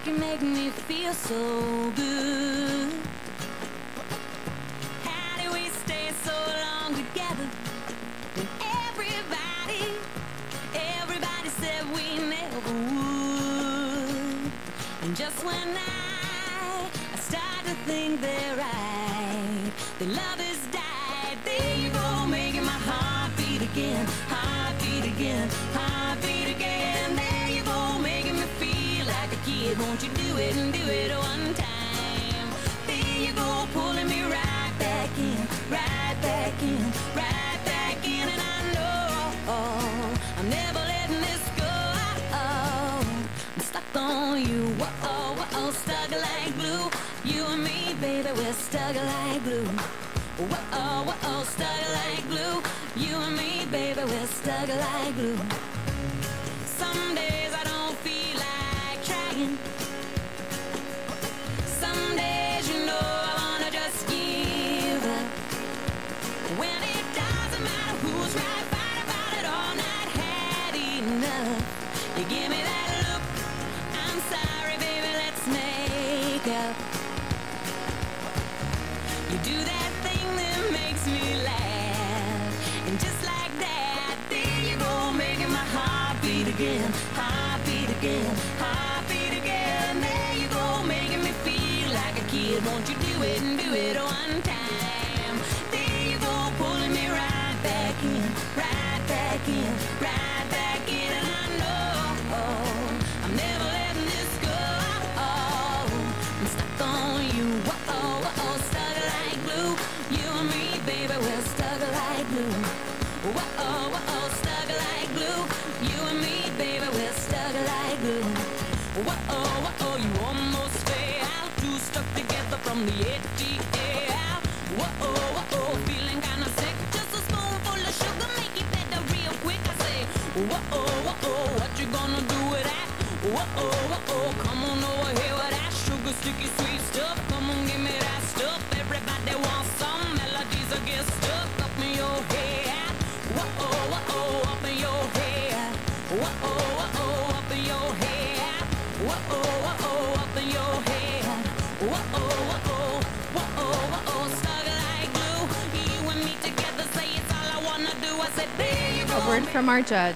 you make me feel so good. How do we stay so long together? And everybody said we never would. And just when I start to think they're right, the love has died. There you go, making my heart beat again, heart beat again, heart beat again. There you go, making me feel like a kid. Won't you do it and do it one time? There you go, pulling me right back in, right back in, right back in. And I know I'm never letting this go. I'm stuck on you, whoa, whoa, stuck like glue. You and me, baby, we're stuck like glue. Whoa, whoa, stuck like glue. You and me, baby, we're stuck like glue. Some days I don't feel like trying. Some days, you know, I wanna just give up. When it doesn't matter who's right, fight about it all night, had enough. You give me that look, I'm sorry, baby, let's make up. You do that thing that makes me laugh, and just like that, there you go, making my heart beat again, heart beat again, heart beat again. There you go, making me feel like a kid. Won't you do it and do it one time? There you go, pulling me right back in, right back in, right back in. And I know I'm never letting this go. I'm stuck on you, whoa, whoa, stuck like glue. You and me, baby, we're stuck like glue. Whoa, whoa, stuck like glue. You and me, baby, we're stuck like glue. Whoa, whoa, you almost fell out. Two stuck together from the ATL. Whoa, whoa, feeling kinda sick. Just a spoonful of sugar, make it better real quick. I say, whoa, whoa, what you gonna do with that? Whoa, whoa, come on over here with that sugar, sticky, sweet stuff. Come on, give me that stuff. Everybody wants some melodies that get stuck up in your head. Whoa, whoa, up in your head. Whoa, whoa, up in your head. Whoa, whoa, up in your head. Whoa, whoa, stuck like glue. You and me together, say it's all I wanna do. I said, there you go. A word from our judge.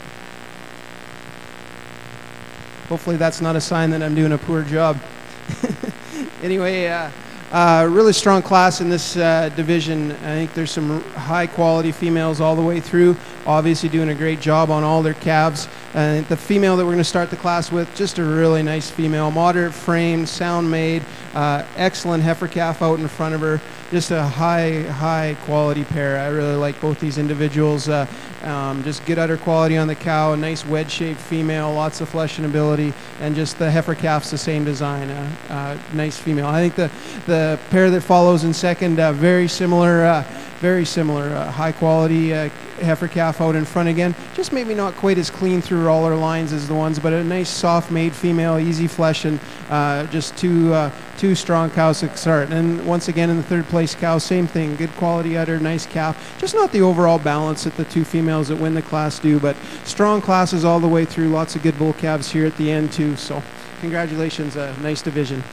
Hopefully that's not a sign that I'm doing a poor job. Anyway, really strong class in this division. I think there's some high quality females all the way through, obviously doing a great job on all their calves. And the female that we're going to start the class with, just a really nice female, moderate frame, sound made, excellent heifer calf out in front of her. Just a high quality pair. I really like both these individuals. Just good udder quality on the cow, a nice wedge shaped female, lots of flesh and ability, and just the heifer calf's the same design, nice female. I think the pair that follows in second, very similar, high quality heifer calf out in front again. Just maybe not quite as clean through all her lines as the ones, but a nice soft made female, easy flesh, and just two strong cows to start. And once again in the third place cow, same thing, good quality udder, nice calf. Just not the overall balance that the two females that win the class do, but strong classes all the way through. Lots of good bull calves here at the end too. So congratulations, a nice division.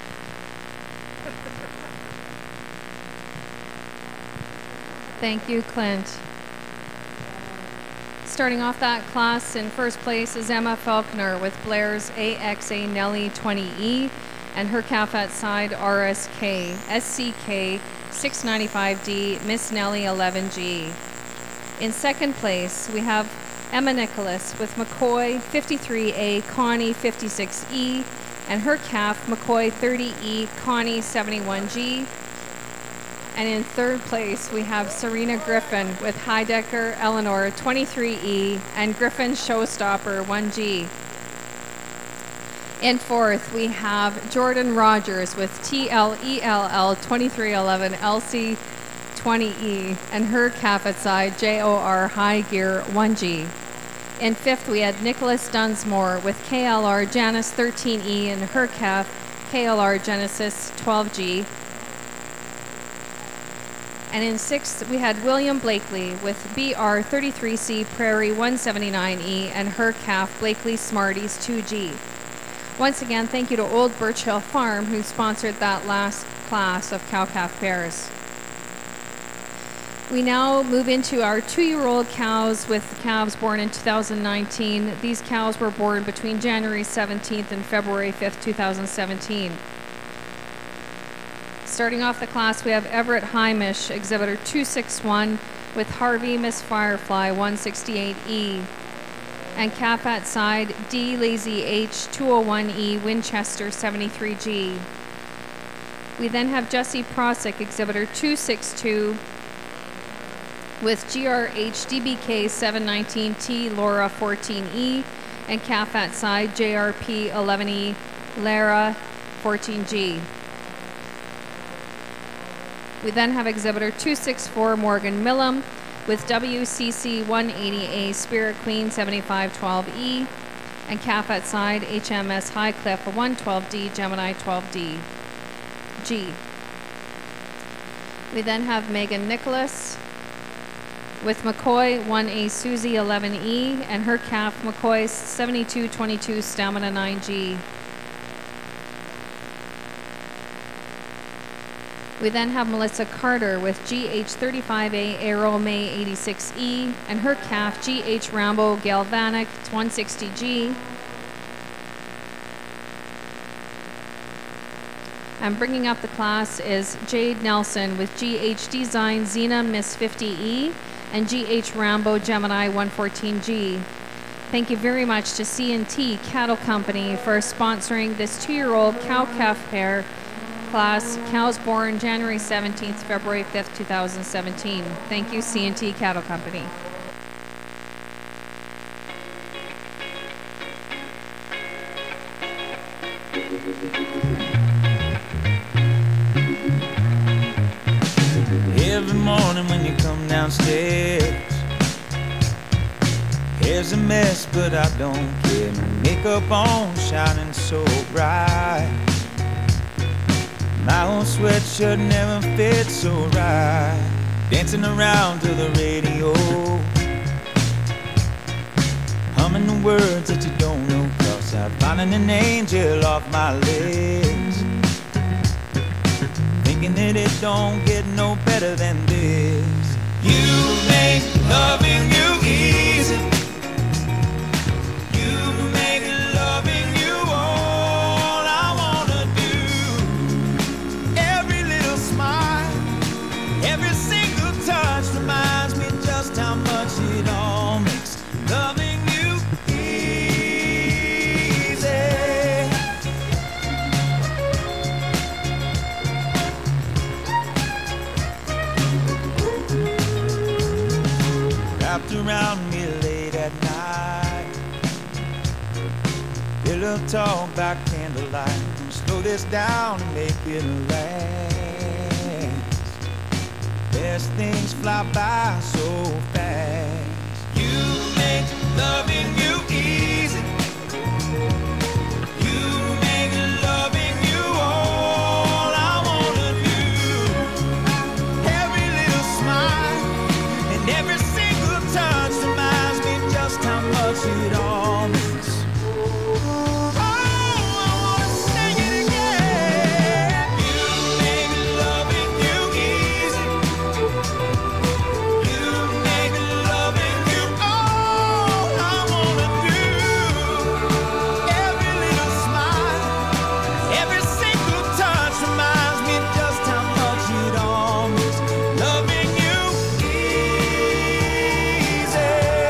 Thank you, Clint. Starting off that class in first place is Emma Faulkner with Blair's AXA Nelly 20E and her calf at side RSK SCK 695D Miss Nelly 11G. In second place, we have Emma Nicholas with McCoy 53A Connie 56E and her calf McCoy 30E Connie 71G. And in third place, we have Serena Griffin with Heidecker Eleanor 23E and Griffin Showstopper 1G. In fourth, we have Jordan Rogers with TLELL 2311 LC 20E and her calf at side JOR High Gear 1G. In fifth, we had Nicholas Dunsmore with KLR Janus 13E and her calf KLR Genesis 12G. And in sixth, we had William Blakely with BR33C Prairie 179E and her calf Blakely Smarties 2G. Once again, thank you to Old Birch Hill Farm, who sponsored that last class of cow-calf pairs. We now move into our 2-year-old cows with calves born in 2019. These cows were born between January 17th and February 5th, 2017. Starting off the class, we have Everett Heimish, exhibitor 261, with Harvey Miss Firefly 168E. And calf at side, D Lazy H 201E, Winchester 73G. We then have Jesse Prosick, exhibitor 262, with GRH DBK 719T, Laura 14E, and calf at side, JRP 11E, Lara 14G. We then have exhibitor 264, Morgan Millam, with WCC 180A, Spirit Queen 7512E, and calf at side, HMS Highcliff 112D, Gemini 12D. G. We then have Megan Nicholas, with McCoy 1A, Susie 11E, and her calf, McCoy 7222, Stamina 9G. We then have Melissa Carter with GH35A Aero May 86E, and her calf GH Rambo Galvanic 160G. And bringing up the class is Jade Nelson with GH Design Xena Miss 50E and GH Rambo Gemini 114G. Thank you very much to C&T Cattle Company for sponsoring this 2-year-old cow-calf pair class, cows born January 17th, February 5th, 2017. Thank you, C&T Cattle Company. Every morning when you come downstairs, here's a mess, but I don't care. My makeup on, shining so bright. My old sweatshirt never fit so right. Dancing around to the radio, humming the words that you don't know, 'cause I'm finding an angel off my list. Thinking that it don't get no better than this. You make loving you easy. You make loving you all I wanna do. Every little smile, every single touch reminds me just how much it all makes loving you easy. Wrapped around me late at night, pillow talk by candlelight. Slow this down and make it last. Best things fly by so fast. You make loving you easy. You make loving you all I wanna do. Every little smile and every single touch reminds me just how much it all means. Oh, I wanna sing it again. You make loving you easy. You make loving you all I wanna do. Every little smile, every single touch reminds me just how much it all means. Loving you easy.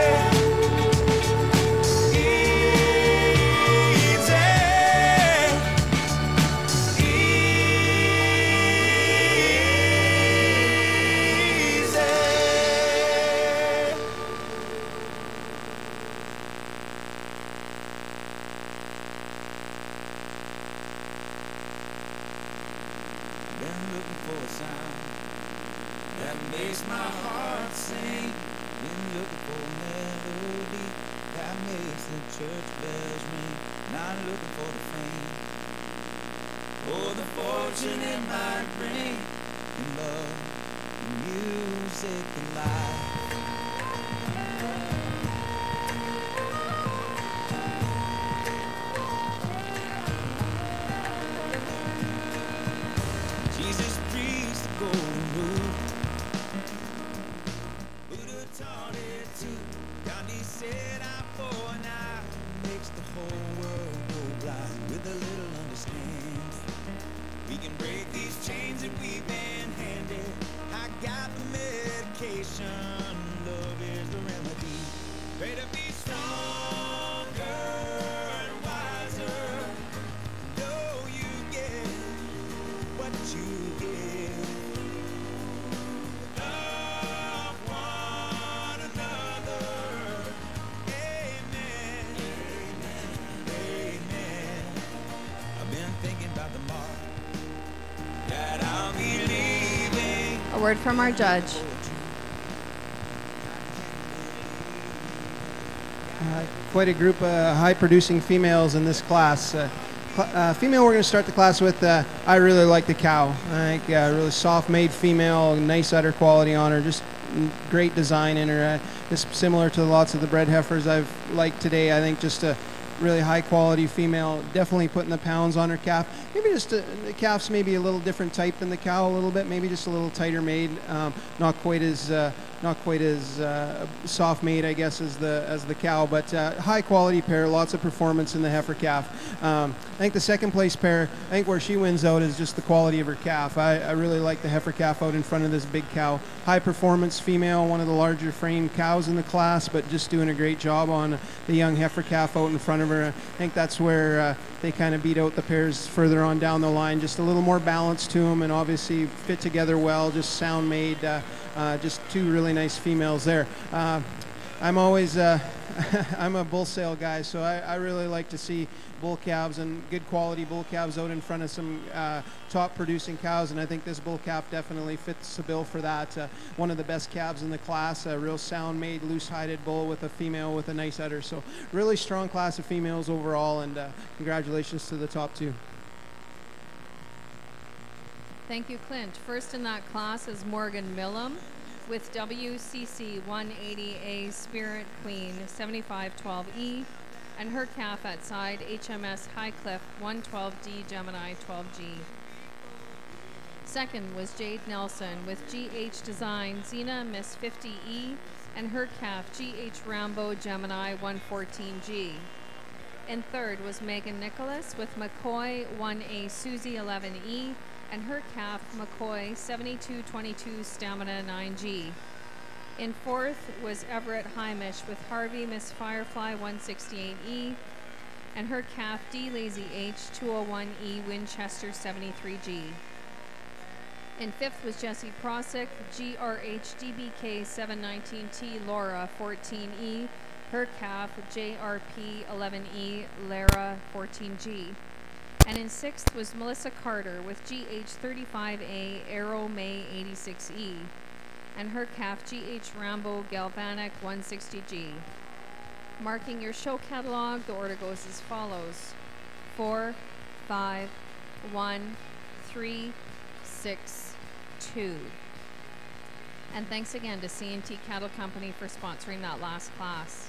Been looking for a sound that makes my heart sing. Been looking for a melody that makes the church bells ring. Not looking for the fame or the fortune it might bring. In love, music, and life. with a little understands. We can break these chains that we've been handed. I got the medication, love is the remedy. Better be stronger and wiser. Know you get what you give. Love one another. Amen. Amen. Amen. I've been thinking about the mark that I'll be leaving. A word from our judge. Quite a group of high-producing females in this class. Female we're going to start the class with, I really like the cow. I think really soft-made female, nice udder quality on her, just great design in her. Just similar to lots of the bred heifers I've liked today. I think just a really high-quality female, definitely putting the pounds on her calf. Maybe just the calf's maybe a little different type than the cow a little bit, maybe just a little tighter made, not quite as soft made, I guess, as the cow, but high quality pair, lots of performance in the heifer calf. I think the second place pair, I think where she wins out is just the quality of her calf. I really like the heifer calf out in front of this big cow. High performance female, one of the larger frame cows in the class, but just doing a great job on the young heifer calf out in front of her. I think that's where they kind of beat out the pairs further on down the line. Just a little more balance to them, and obviously fit together well, just sound made. Just two really nice females there. I'm always I'm a bull sale guy, so I really like to see bull calves and good quality bull calves out in front of some top producing cows, and I think this bull calf definitely fits the bill for that. One of the best calves in the class, a real sound made, loose hided bull with a female with a nice udder. So really strong class of females overall, and congratulations to the top two. Thank you, Clint. First in that class is Morgan Millam with WCC 180A Spirit Queen 7512E, and her calf at side HMS Highcliff 112D Gemini 12G. Second was Jade Nelson with GH Design Xena Miss 50E, and her calf GH Rambo Gemini 114G. And third was Megan Nicholas with McCoy 1A Susie 11E, and her calf McCoy 7222 Stamina 9G. In fourth was Everett Heimish with Harvey Miss Firefly 168E, and her calf D Lazy H 201E Winchester 73G. In fifth was Jessie Prosick, GRH DBK 719T Laura 14E, her calf JRP 11E Lara 14G. And in sixth was Melissa Carter with GH35A Aero May 86E, and her calf GH Rambo Galvanic 160G. Marking your show catalog, the order goes as follows: 4, 5, 1, 3, 6, 2. And thanks again to C&T Cattle Company for sponsoring that last class.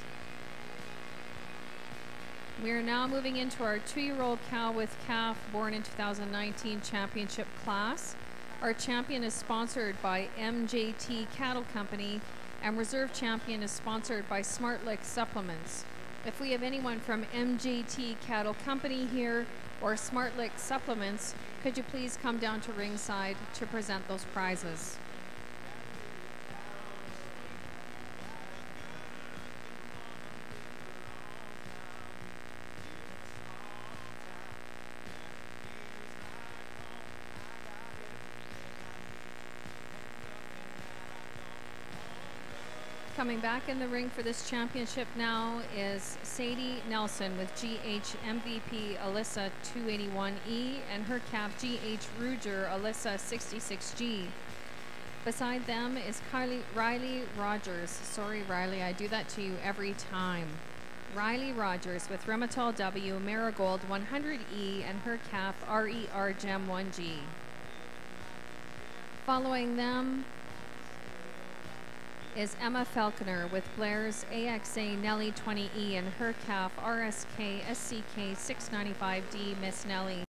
We are now moving into our 2-year-old cow with calf born in 2019 championship class. Our champion is sponsored by MJT Cattle Company, and reserve champion is sponsored by Smartlick Supplements. If we have anyone from MJT Cattle Company here or Smartlick Supplements, could you please come down to ringside to present those prizes? Coming back in the ring for this championship now is Sadie Nelson with GH MVP Alyssa 281E, and her calf GH Ruger Alyssa 66G. Beside them is Riley Rogers. Sorry, Riley, I do that to you every time. Riley Rogers with Remitol W Marigold 100E, and her calf RER Gem 1G. Following them is Emma Falconer with Blair's AXA Nelly 20E, and her calf RSK SCK 695D Miss Nelly.